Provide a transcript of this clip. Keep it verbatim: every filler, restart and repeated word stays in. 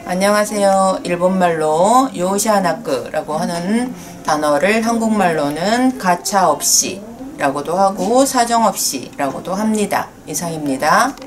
안녕하세요. 일본말로 요시아나크라고 하는 단어를 한국말로는 가차없이 라고도 하고 사정없이 라고도 합니다. 이상입니다.